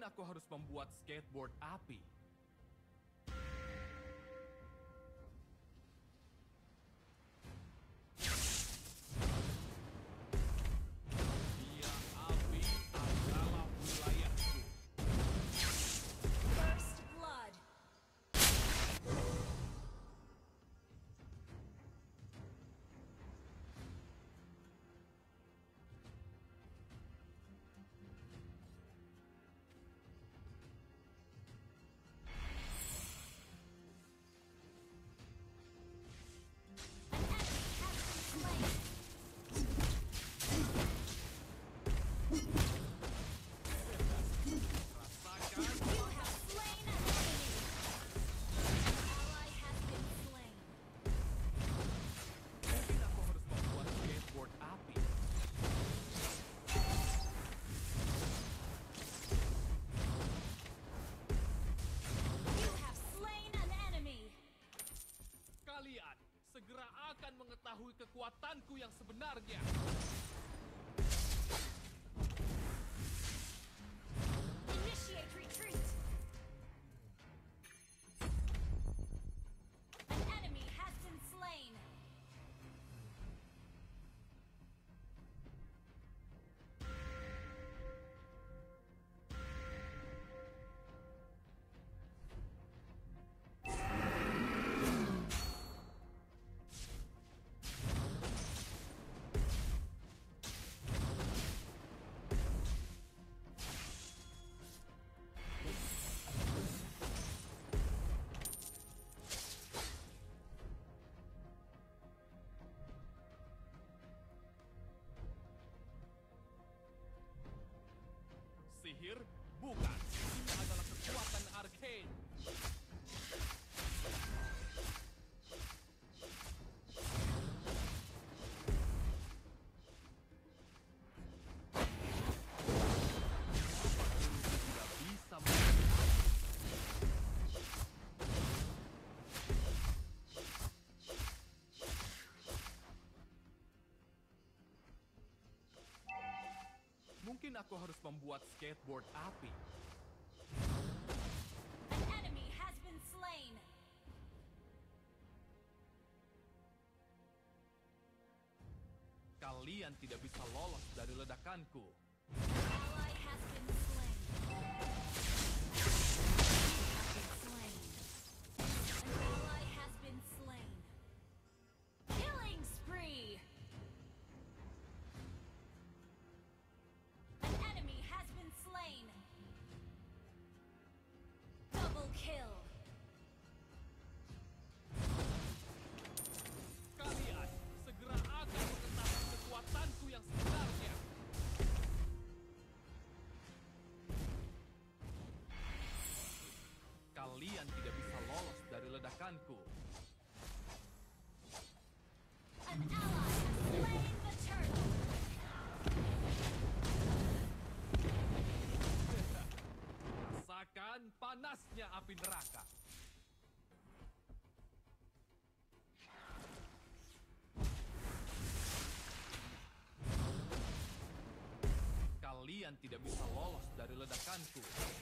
Mungkin aku harus membuat skateboard api. Dia api adalah wilayahku. First blood. Rasakan, You have slain an enemy. Ally has been slain. mungkin aku harus membuat skateboard api. You have slain an enemy. Kalian segera akan mengetahui kekuatanku yang sebenarnya. Initiate retreat. An enemy has been slain. Sihir? Bukan. Ini adalah kekuatan arcane. Tidak bisa Mungkin aku harus membuat skateboard api. An enemy has been slain. Kalian tidak bisa lolos dari ledakanku. Ally has been slain. Slain. An ally has been slain. Killing spree. An enemy has been slain. Double kill. Kalian segera akan mengetahui kekuatanku yang sebenarnya. Kalian tidak bisa lolos dari ledakanku. An ally has slain the turtle. Rasakan panasnya api neraka. Kalian tidak bisa lolos dari ledakanku.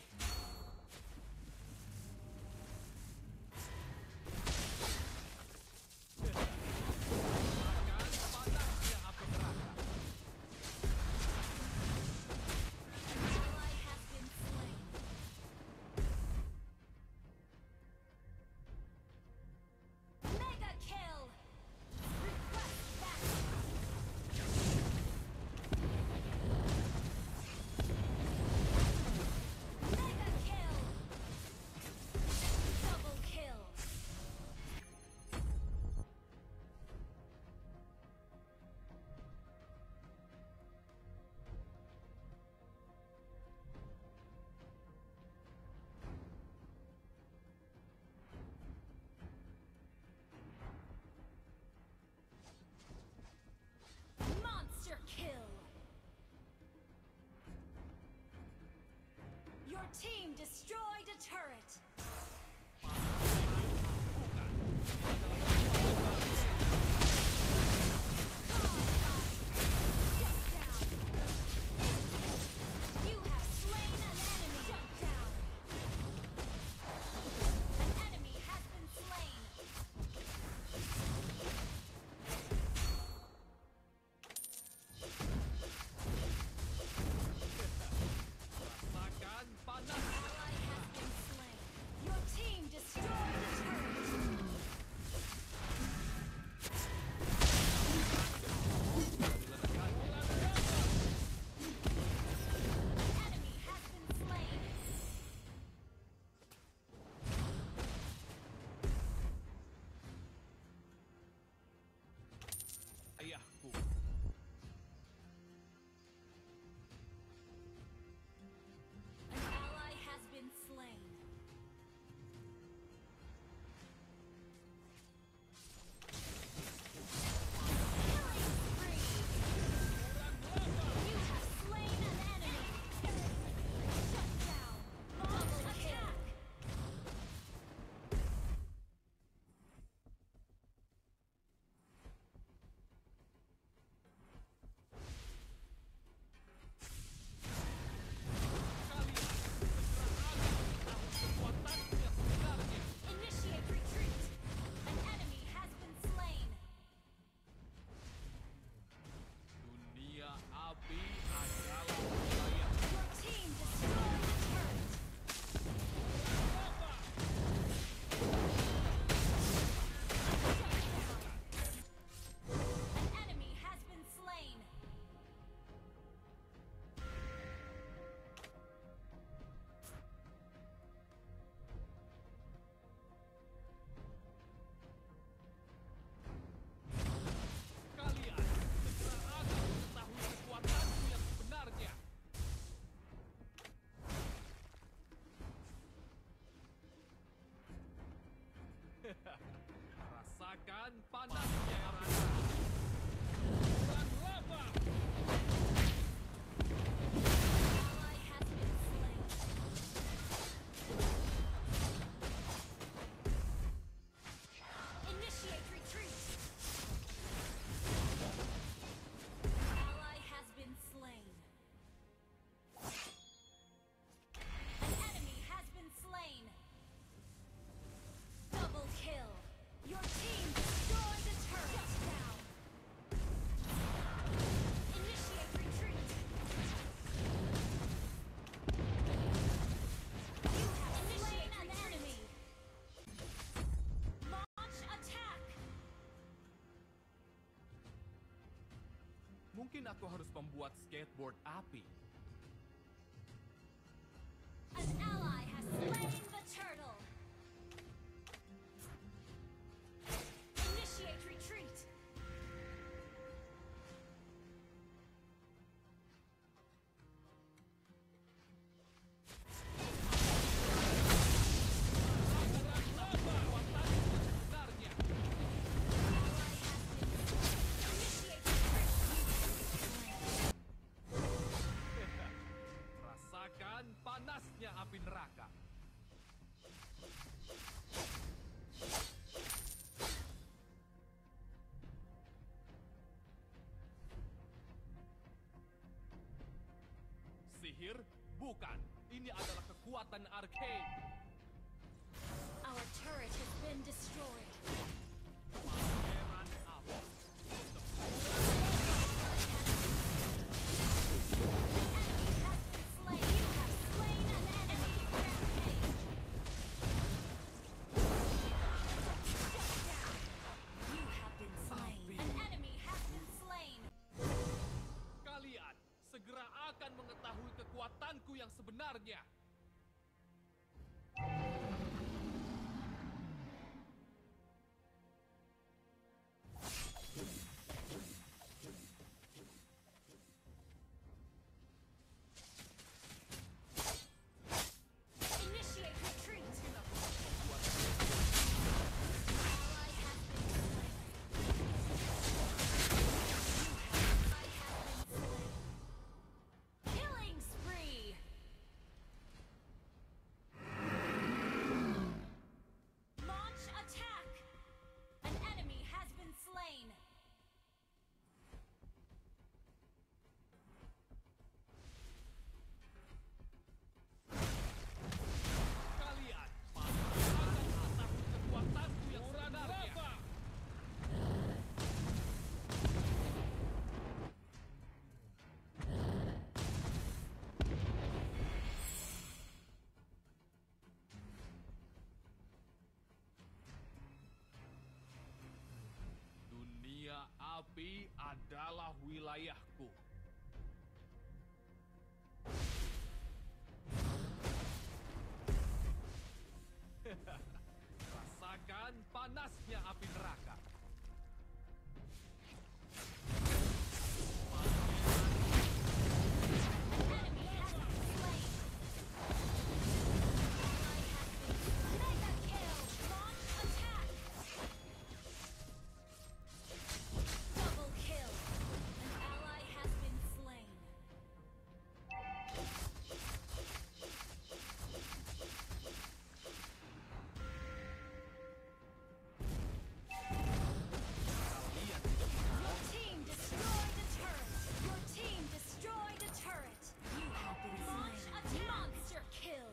Rasakan panasnya api neraka. An ally has been slain. Mega kill. Request backup. Mega kill. Double kill. Monster kill. Your team destroyed a turret. Shut down. You have slain an enemy. Shut Rasakan panasnya rasa. Dan lava. Ally has been slain. Initiate retreat. Ally has been slain. An enemy has been slain. Double kill. Your team destroyed the turret. Down. Initiate retreat. You have slain an enemy. Launch attack. Mungkin aku harus membuat skateboard api. An ally has slain the turtle. Initiate retreat. Sebenarnya. Ally has been slain. Initiate retreat. Rasakan panasnya api neraka. Sihir? Bukan. Ini adalah kekuatan arcane. Our turret has been destroyed. Pangeran api. Enemy has been slain. You have slain an enemy. Rampage. Shut down. You have been slain. An enemy has been slain. Kalian segera akan mengetahui kekuatanku yang sebenarnya. Initiate retreat. Ally has been slain. Ally has been slain. Killing spree. Launch attack. An enemy has been slain. Kalian pasti akan mengetahui kekuatanku yang sebenarnya. Dunia api adalah wilayahku. Rasakan panasnya api neraka. Enemy has been slain. Ally has been slain. Mega kill. Launch attack. Double kill. An ally has been slain. Kalian Your team destroyed the turret. Your team destroyed the turret. You have been launch attack. Monster kill.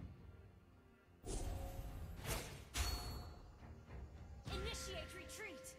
Initiate retreat.